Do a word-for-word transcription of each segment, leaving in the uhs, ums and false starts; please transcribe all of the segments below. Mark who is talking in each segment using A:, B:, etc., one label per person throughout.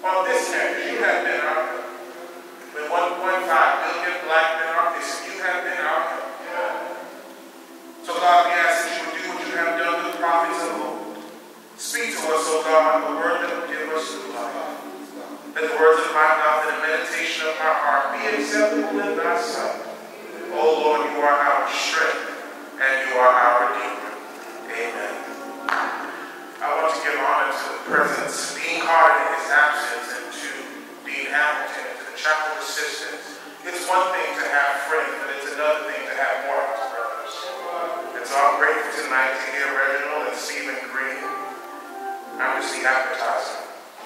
A: On this campus, you have been our help. With one point five million black men on this, you have been our help. So God, we ask that you would do what you have done with the prophets of old. Speak to us, O God, the word that will give us new life. Let the words of my mouth and the meditation of my heart be acceptable in thy sight. O Lord, you are our strength and you are our Redeemer. Amen. I want to give honor to the presence, Dean Carter in his absence, and to Dean Hamilton and to the chapel assistants. It's one thing to have friends, but it's another thing to have more house brothers. And so I'm grateful tonight to hear Reginald and Stephen Green. I'm just the appetizer.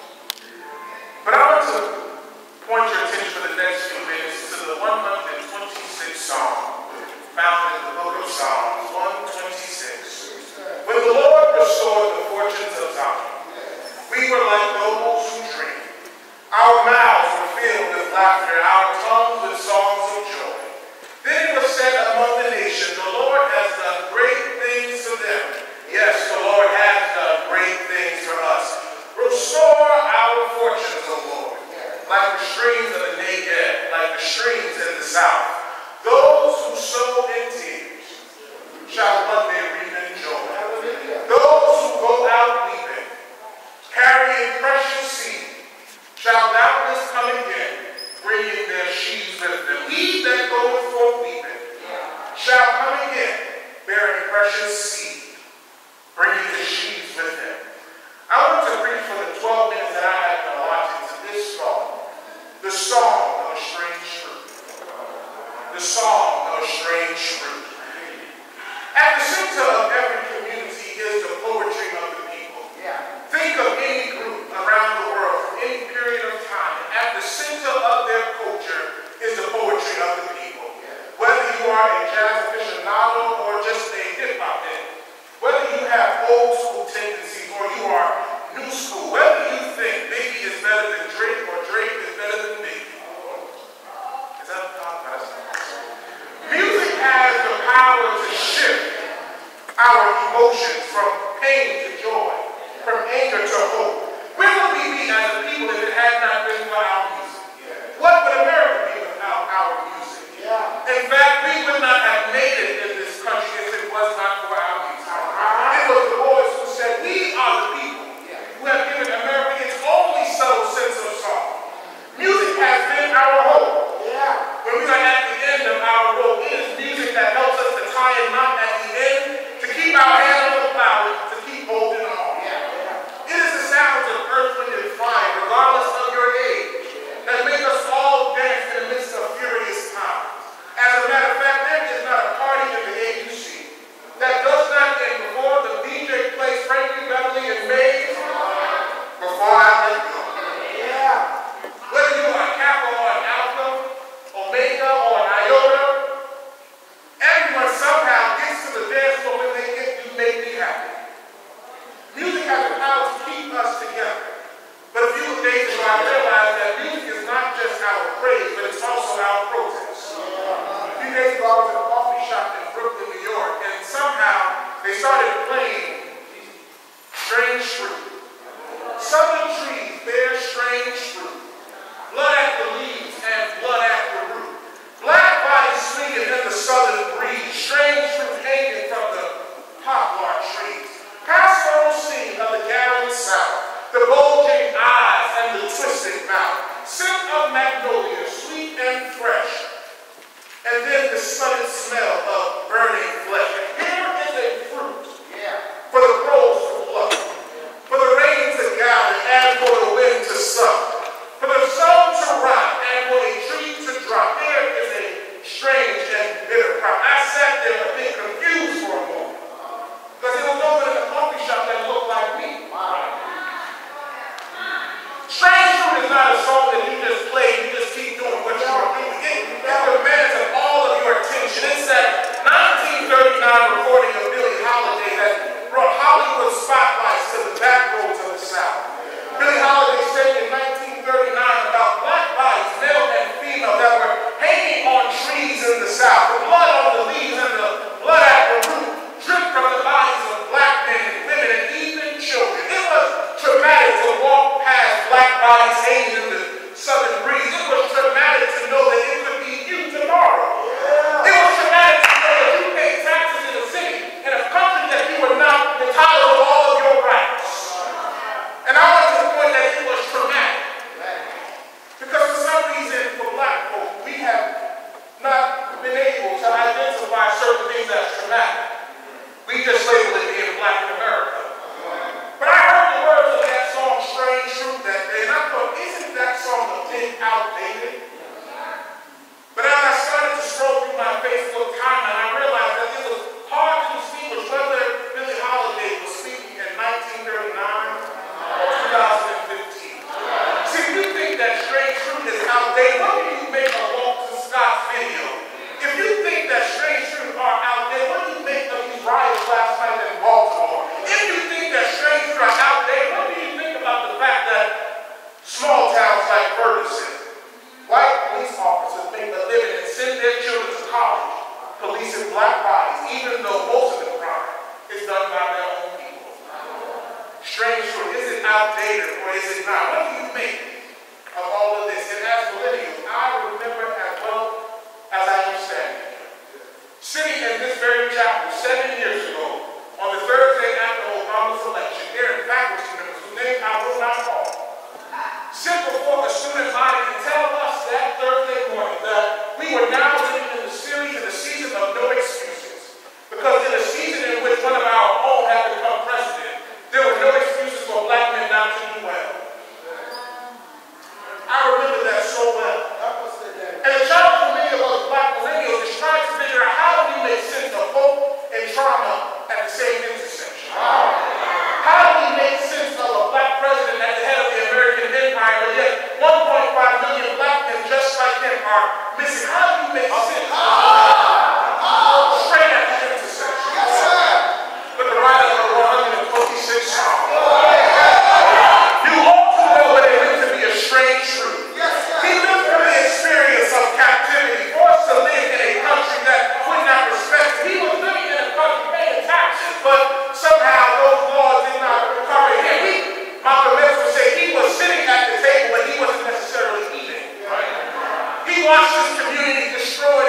A: But I want to point your attention for the next few minutes to the one hundred twenty-sixth Psalm, found in the book of Psalms, one twenty-six. When the Lord restored the fortunes of Zion, we were like those who dream. Our mouths were filled with laughter, our tongues with songs of joy. Then it was said among the nations, the Lord has done great things to them. Yes, the Lord has done great things for us. Restore our fortunes, O Lord, like the streams of the Negev, like the streams in the south. Those who sow in tears shall one day reap in joy. Those who go out weeping, carrying precious seed, shall doubtless come again, bringing their sheaves with them. He that goeth forth weeping shall come again, bearing precious seed, bringing the sheaves with them. I want to preach for the twelve minutes that I have been allotted to this song, the song of a strange fruit. The song of a strange fruit. At the center of every community is the poetry of the people. Yeah. Think of any group around the world from any period of time. At the center of their culture is the poetry of the people. Yeah. Whether you are a jazz aficionado or just a hip-hop head, hanging in the southern breeze. It was traumatic to know that it could be you tomorrow. Yeah. It was traumatic to know that you paid taxes in a city, in a country that you were not entitled to all of your rights. And I want to point that it was traumatic. Because for some reason, for black folk, we have not been able to identify certain things as traumatic. We just label it being black in America. But I heard the words of that song, Strange Truth, that day, and I thought, isn't that song a bit outdated? But as I started to scroll through my Facebook timeline, I realized that it was hard to distinguish whether Billie Holiday was speaking in nineteen thirty-nine or two thousand fifteen. See, if you think that Strange Truth is outdated, what do you make of Walter Scott's video? If you think that Strange Truth are outdated, what do you make of these riots last night in Baltimore? If you think that Strange Truth are outdated, what do you think about the fact that small towns like Ferguson, white police officers make a living and send their children to college, policing black bodies, even though most of the crime is done by their own people? Strange Truth, is it outdated or is it not? What do you make of all of this? And as millennials, I remember as well as I understand it, sitting in this very chapel seven years ago, on the Thursday after Obama's election, there in faculty members whose names I will not call, sit before the student body and tell us that Thursday morning that we were now living in the series in the season of no excuses. Because in a season in which one of our own had become president, there were no excuses for black men not to do well. I remember that so well. And the challenge for many of us black millennials is trying to figure out how do we make sense of hope and trauma at the same intersection. How do we make sense of a black president at the head of the American empire, but yet one point five million black men just like him are missing? How do you make sense of straight at the intersection? Yes, sir. Look, the writer of the one hundred twenty-six Psalm. You ought to know what it means to be a strange truth. Yes, sir. He lived through the experience of captivity, forced to live in a country that would not respect him. He was living in a country paying taxes, but somehow those laws did not cover him. He, Malcolm X would say he was sitting at the table, but he wasn't necessarily eating. Right? He watched his community destroyed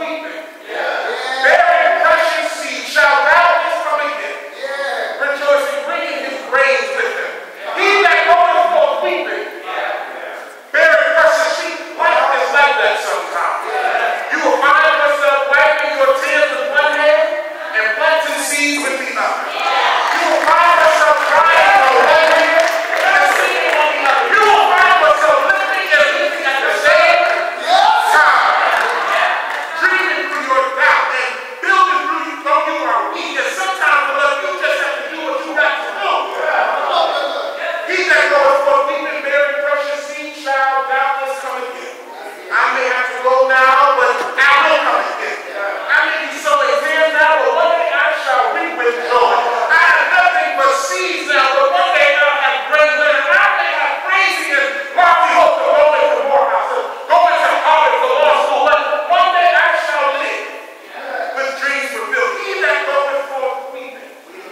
A: weeping, bearing precious seed, shall doubtless come again, rejoicing, bringing his grains with him. He that goeth forth weeping, bearing precious seed, life is like that sometimes. You will find yourself wiping your tears with one hand and planting seeds with the other. You will find yourself crying on one hand and singing on the other. You will find yourself lifting and lifting at the same time. Dreaming through your doubt and building through you though you are weak. And sometimes, beloved, you just have to do what you got to do. He that goeth forth weeping, bearing precious seed, shall doubtless come again. I may have to go now, but I will come again. I may be sowing tears now, but one day I shall reap with joy. I have nothing but seeds now, but one day I'll have great land. I may have crazy and lofty hope of going to Moore House, going to college or law school, but one day I shall live with dreams fulfilled. He that goeth forth weeping,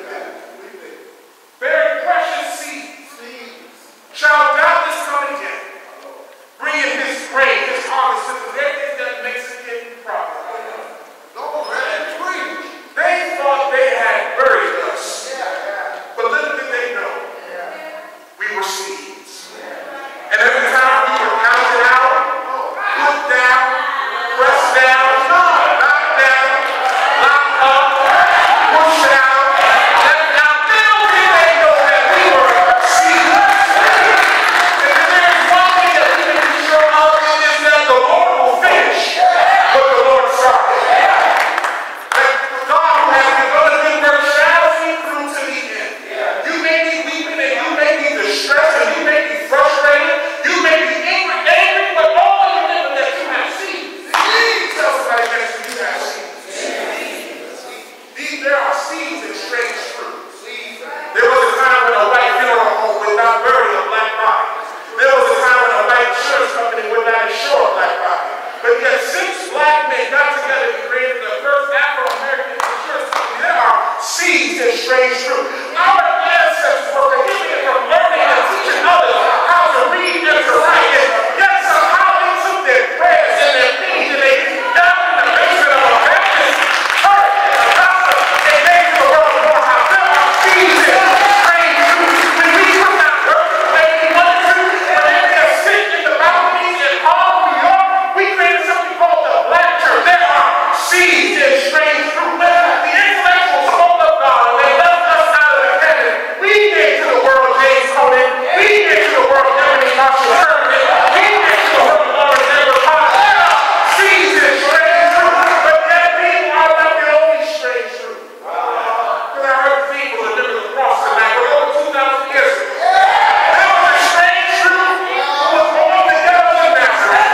A: bearing precious seeds, shall doubtless come again, bringing his grain, his harvest with him. Everything that makes it get profit. They thought they had buried us, but little did they know we were seeds. And every time we were counted out, put down, pressed down, knocked down, locked up, pushed out, left out, little did they know that we were seeds. And if there's one thing that we can be sure of, it is that the Lord will finish what the Lord started. God who has begun a good work shall see through to the end. You may be weeping and you may be distressed and you may be frustrated. You may be angry, angry, but all remember that you have seeds. Tell somebody next to you, you have seeds. These, there are seeds and strange fruit. There was a time when a white funeral home would not bury a black body. There was a time when a white insurance company would not insure a black body. But yet, six black men got together and created the first Afro-American insurance company. There are seeds and strange fruit. Our ancestors were prohibited from learning and teaching others how to read and to write. And yet somehow they took their prayers and their peace and they down in the basement of a Baptist church and made the world more how there are seeds and strange fruit. When we could not work the way we wanted to, and then they're sitting in the balconies in Harlem, New York, we created something called the Black Church. There are seeds and strange fruit. The intellectuals spoke of God and they left us out of the canon. We gave to the world James Conan. We gave to the world Ebony Marshall Sherman. We gave to the world Lawrence Edward Clark. There are seeds and strange fruit. But that people are not the only strange fruit. Because I heard people deliver the cross tonight. We're over two thousand years ago. There was a strange fruit who was born the devil in Nazareth.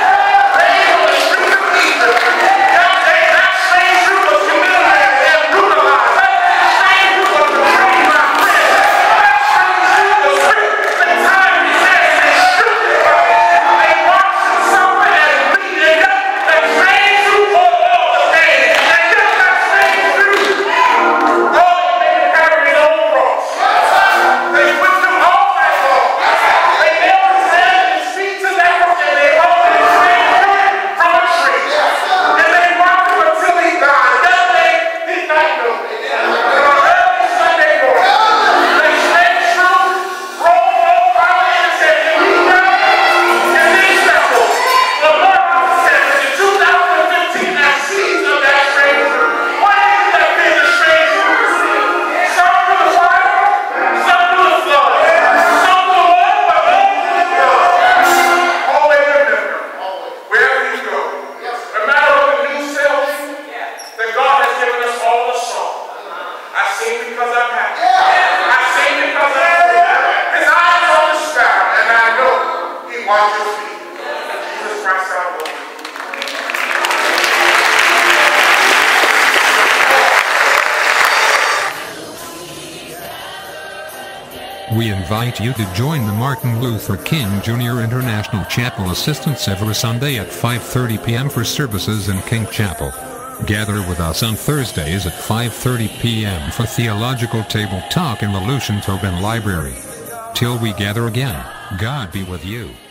B: We invite you to join the Martin Luther King Junior International Chapel Assistance every Sunday at five thirty p m for services in King Chapel. Gather with us on Thursdays at five thirty p m for Theological Table Talk in the Lucian Tobin Library. Till we gather again, God be with you.